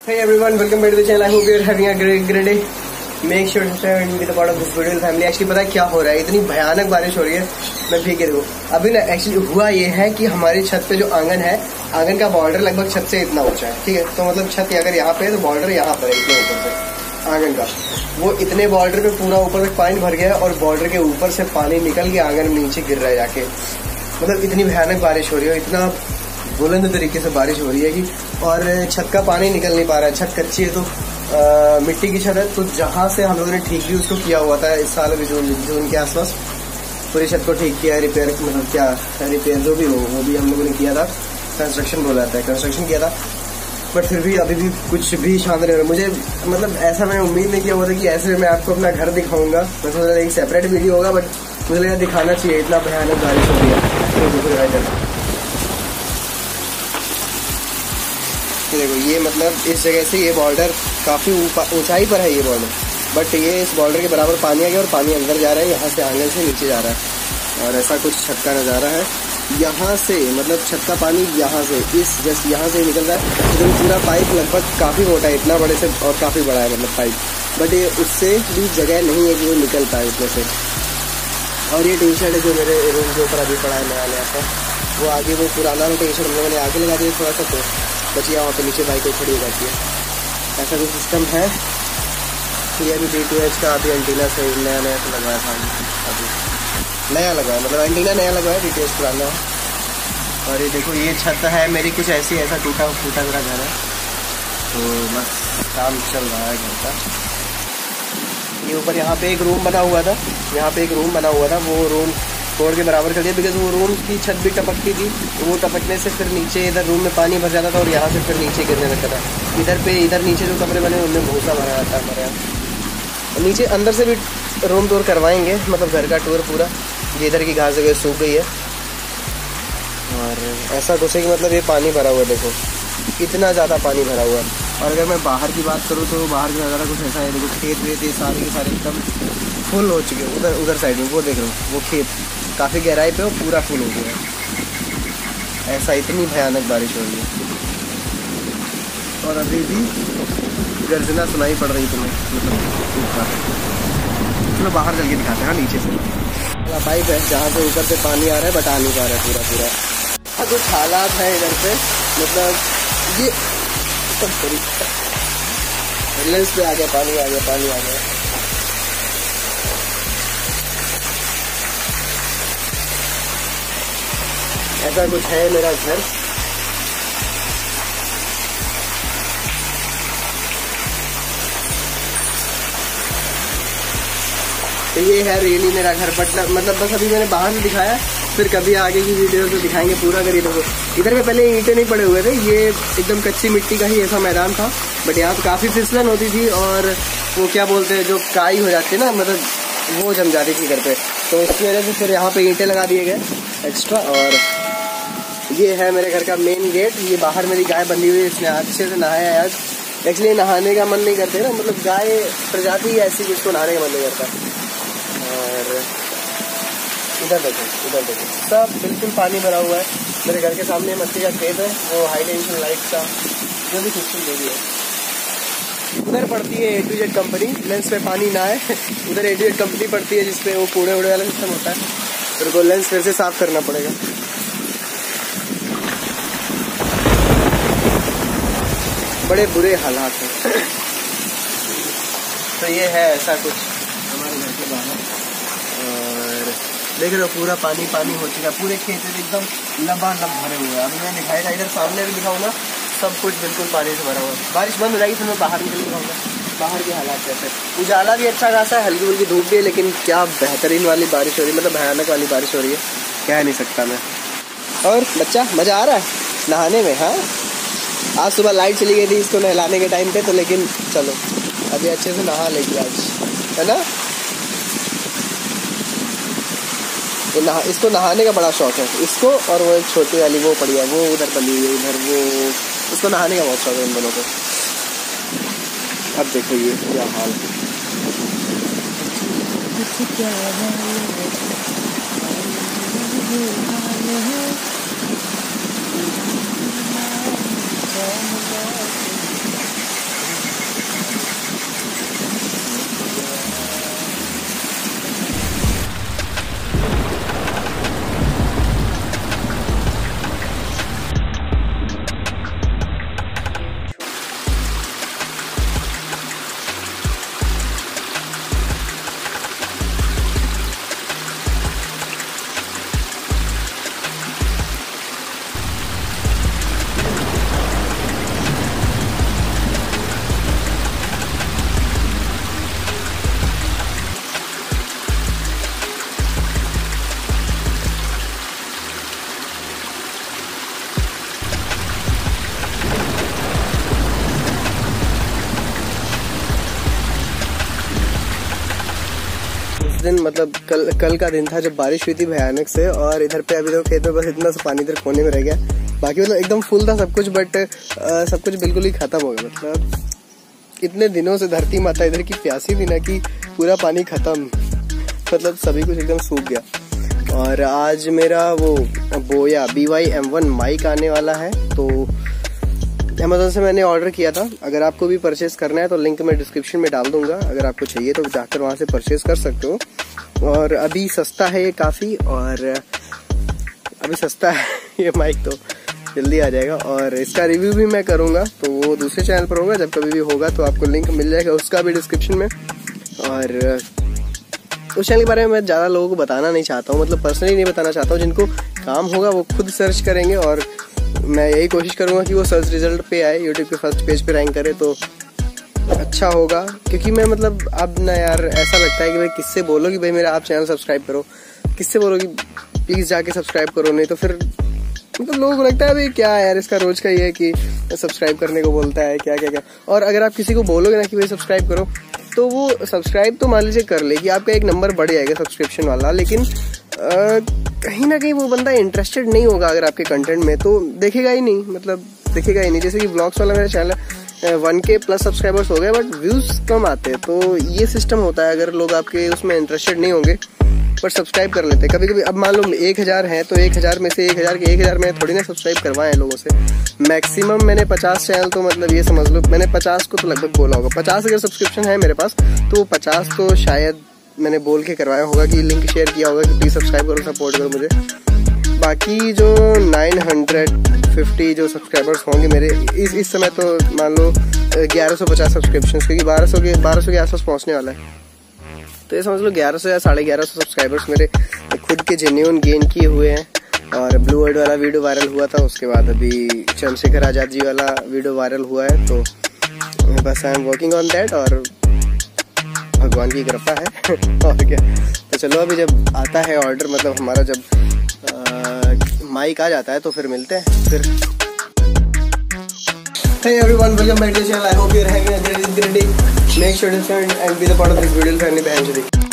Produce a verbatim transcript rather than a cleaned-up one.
Hey everyone, welcome back to the channel. I hope you are having a great great day. Make sure to subscribe and be the part of this beautiful family. Actually पता है क्या हो रहा है, इतनी भयानक बारिश हो रही है, मैं भीग के देखो। अभी ना एक्चुअली हुआ ये है कि हमारी छत पे जो आंगन है, आंगन का बॉर्डर लगभग छत से इतना ऊंचा है, ठीक है। तो मतलब छत अगर यहाँ पे है तो बॉर्डर यहाँ पर है, इतने ऊपर से आंगन का। वो इतने बॉर्डर पे पूरा ऊपर तक पानी भर गया है और बॉर्डर के ऊपर से पानी निकल के आंगन में नीचे गिर रहा है जाके। मतलब इतनी भयानक बारिश हो रही है, इतना बुलंद तरीके से बारिश हो रही है कि और छत का पानी निकल नहीं पा रहा है। छत कच्ची है तो आ, मिट्टी की छत है, तो जहाँ से हम लोगों ने ठीक भी उसको किया हुआ था इस साल भी जून जून के आसपास पूरी छत को ठीक किया, रिपेयर मतलब क्या रिपेयर जो भी हो वो भी हम लोगों ने किया था। कंस्ट्रक्शन बोला जाता है, कंस्ट्रक्शन किया था। बट फिर भी अभी भी कुछ भी शांत नहीं हो रहा मुझे। मतलब ऐसा मैंने उम्मीद नहीं किया हुआ था कि ऐसे मैं आपको अपना घर दिखाऊंगा। मैं सोच रहा एक सेपरेट वीडियो होगा, बट मुझे लगा दिखाना चाहिए, इतना भयानक बारिश हो रही है। देखो ये मतलब इस जगह से ये बॉर्डर काफी ऊंचाई पर है ये बॉर्डर, बट ये इस बॉर्डर के बराबर पानी आ गया और पानी अंदर जा रहा है, यहाँ से आंगन से नीचे जा रहा है। और ऐसा कुछ छत का नज़ारा है। यहाँ से मतलब छत का पानी यहाँ से इस जस्ट यहाँ से निकल रहा है। तो पूरा पाइप लगभग काफी मोटा है, इतना बड़े से और काफी बड़ा है मतलब पाइप, बट ये उससे भी जगह नहीं है कि वो निकल पाए इतने से। और ये टी शर्ट है जो मेरे रूम के ऊपर अभी पड़ा है नया नया सा, वो आगे वो पुराना टी शर्ट हम लोगों ने आगे लगा दिया थोड़ा सा, तो बचिया वहाँ पे नीचे बाइक खड़ी हो जाती है। ऐसा कुछ सिस्टम है। ये अभी डी टू एच का अभी एंटीना से नया नया से लगवाया था, अभी नया लगाया मतलब एंटीना नया लगवाया, डी टू एच पुराना है। और ये देखो ये छत है मेरी कुछ ऐसी ऐसा टूटा फूटा मेरा घर है, तो बस काम चल रहा है घर का। ये ऊपर यहाँ पे एक रूम बना हुआ था, यहाँ पे एक रूम बना हुआ था, वो रूम तोड़ के बराबर कर दिया, बिकॉज वो रूम की छत भी टपकती थी। वो टपकने से फिर नीचे इधर रूम में पानी भर जाता था और यहाँ से फिर नीचे गिरने लगता था। इधर पे इधर नीचे जो कमरे बने उनमें भूसा भरा जाता है हमारे यहाँ। नीचे अंदर से भी रूम टूर करवाएंगे, मतलब घर का टूर पूरा। ये इधर की घास जगह सूख गई है और ऐसा कुछ है कि मतलब ये पानी भरा हुआ है, देखो इतना ज़्यादा पानी भरा हुआ है। और अगर मैं बाहर की बात करूँ तो बाहर का नज़ारा कुछ ऐसा है, देखो खेत वेत ये सारे के सारे एकदम फुल हो चुके हैं। उधर उधर साइड में वो देख रहे हो, वो खेत काफ़ी गहराई पे वो पूरा फुल हो गया है। ऐसा इतनी भयानक बारिश हो रही है और अभी भी गर्जना सुनाई पड़ रही तुम्हें, मतलब ऊपर। चलो बाहर चल के दिखाते हैं नीचे से। वाला पाइप है जहाँ से ऊपर से पानी आ रहा है, बट आ नहीं पा रहा है पूरा पूरा। कुछ हालात है इधर पे, मतलब ये लेंस पे आ गया पानी, आ गया पानी आ गया। ऐसा कुछ है मेरा घर। तो ये है रियली मेरा घर, बट मतलब बस अभी मैंने बाहर से दिखाया, फिर कभी आगे की वीडियो तो दिखाएंगे पूरा करिए। देखो इधर में पहले ईंटें नहीं पड़े हुए थे, ये एकदम कच्ची मिट्टी का ही ऐसा मैदान था, बट यहाँ पे काफ़ी फिसलन होती थी और वो क्या बोलते हैं जो काई हो जाती है ना, मतलब वो जम जाती थी घर पे, तो उसकी वजह से फिर यहाँ पे ईंटें लगा दिए गए एक्स्ट्रा। और ये है मेरे घर का मेन गेट। ये बाहर मेरी गाय बंधी हुई है, इसने अच्छे से नहाया है आज। एक्चुअली नहाने का मन नहीं करते ना, मतलब गाय प्रजाति ऐसी जिसको नहाने का मन नहीं करता। और इधर देखो इधर देखो सब बिल्कुल पानी भरा हुआ है। मेरे घर के सामने मच्छी का खेत है, वो हाई टेंशन लाइट का जो भी सिस्टम जो भी है। उधर पड़ती है A to Z company, lens पे पानी ना है। उधर ए टू जेड कंपनी पड़ती है जिसपे वो कूड़े उड़े वाला सिस्टम होता है, फिर को लेंस फिर से साफ करना पड़ेगा। बड़े बुरे हालात हैं। तो ये है ऐसा कुछ हमारे घर के बाहर। और देख रहे हो पूरा पानी पानी हो चुका है, पूरे खेत में एकदम लबालब भरे हुए हैं। अभी मैं दिखाएगा, इधर सामने भी दिखाऊँ ना, सब कुछ बिल्कुल पानी से भरा हुआ है। बारिश बंद हो जाएगी फिर मैं बाहर निकल दिखाऊंगा बाहर के हालात कैसे। उजाला भी अच्छा खासा है, हल्की हल्की धूप भी है, लेकिन क्या बेहतरीन वाली बारिश हो रही है, मतलब भयानक वाली बारिश हो रही है, कह नहीं सकता मैं। और बच्चा मज़ा आ रहा है नहाने में? हाँ, आज सुबह लाइट चली गई थी इसको नहलाने के टाइम पे, तो लेकिन चलो अभी अच्छे से नहा लेगी आज, है ना। तो नहा इसको नहाने का बड़ा शौक है इसको, और वो एक छोटी वाली वो पड़ी है, वो उधर बनी हुई है इधर, वो उसको नहाने का बहुत शौक है इन दोनों को। अब देखो ये क्या हाल है। दिन मतलब कल कल का दिन था जब बारिश हुई थी भयानक से, और इधर पे अभी तो खेत में बस इतना सा पानी इधर कोने में रह गया, बाकी मतलब एकदम फुल था सब कुछ, बट सब कुछ बिल्कुल ही खत्म हो गया। मतलब इतने दिनों से धरती माता इधर की प्यासी थी ना कि पूरा पानी खत्म, मतलब सभी कुछ एकदम सूख गया। और आज मेरा वो Boya B Y M one mic आने वाला है, तो अमेज़न से मैंने ऑर्डर किया था। अगर आपको भी परचेस करना है तो लिंक मैं डिस्क्रिप्शन में डाल दूंगा, अगर आपको चाहिए तो जाकर वहाँ से परचेस कर सकते हो। और अभी सस्ता है ये काफ़ी, और अभी सस्ता है ये माइक, तो जल्दी आ जाएगा। और इसका रिव्यू भी मैं करूँगा, तो वो दूसरे चैनल पर होगा, जब कभी भी होगा तो आपको लिंक मिल जाएगा उसका भी डिस्क्रिप्शन में। और उस चैनल के बारे में मैं ज़्यादा लोगों को बताना नहीं चाहता हूँ, मतलब पर्सनली नहीं बताना चाहता हूँ। जिनको काम होगा वो खुद सर्च करेंगे, और मैं यही कोशिश करूँगा कि वो सर्च रिजल्ट पे आए, यूट्यूब के फर्स्ट पेज पे रैंक करे तो अच्छा होगा। क्योंकि मैं मतलब अब ना यार ऐसा लगता है कि भाई किससे बोलो कि भाई मेरा आप चैनल सब्सक्राइब करो, किससे बोलो कि प्लीज़ जाके सब्सक्राइब करो, नहीं तो फिर मतलब लोगों को लगता है भाई क्या यार इसका रोज का ये है कि सब्सक्राइब करने को बोलता है क्या क्या क्या। और अगर आप किसी को बोलोगे ना कि भाई सब्सक्राइब करो, तो वो सब्सक्राइब तो मान लीजिए कर लेगी, आपका एक नंबर बढ़ जाएगा सब्सक्रिप्शन वाला, लेकिन आ, कहीं ना कहीं वो बंदा इंटरेस्टेड नहीं होगा अगर आपके कंटेंट में, तो देखेगा ही नहीं, मतलब देखेगा ही नहीं। जैसे कि व्लॉग्स वाला मेरा channel one K plus subscribers हो गए, बट व्यूज कम आते हैं, तो ये सिस्टम होता है। अगर लोग आपके उसमें इंटरेस्टेड नहीं होंगे पर सब्सक्राइब कर लेते हैं कभी कभी। अब मान लो एक हजार है तो एक हजार में से एक हजार के एक हजार में थोड़ी ना सब्सक्राइब करवाए हैं लोगों से। मैक्सिमम मैंने पचास चैनल, तो मतलब ये समझ लो मैंने पचास को तो लगभग बोला होगा। पचास अगर सब्सक्रिप्शन है मेरे पास तो पचास तो शायद मैंने बोल के करवाया होगा कि लिंक शेयर किया होगा कि प्लीज सब्सक्राइब करो, सपोर्ट करो मुझे। बाकी जो नाइन हंड्रेड फिफ्टी जो सब्सक्राइबर्स होंगे मेरे इस इस समय, तो मान लो ग्यारह सौ पचास सब्सक्रिप्शन, क्योंकि बारह सौ के बारह सौ के आसपास पहुंचने वाला है, तो ये समझ लो ग्यारह सौ या साढ़े ग्यारह सौ सब्सक्राइबर्स मेरे खुद के जेन्युइन गेन किए हुए हैं। और ब्लू वर्ड वाला वीडियो वायरल हुआ था, उसके बाद अभी चंद्रशेखर आजाद जी वाला वीडियो वायरल हुआ है, तो बस I am working on that, और भगवान की कृपा है और क्या। तो चलो अभी जब आता है ऑर्डर, मतलब हमारा जब आ, माइक आ जाता है तो फिर मिलते हैं फिर। Hey everyone, welcome back to the channel. I hope you're having a great day. Make sure to subscribe and be the part of this video if you have any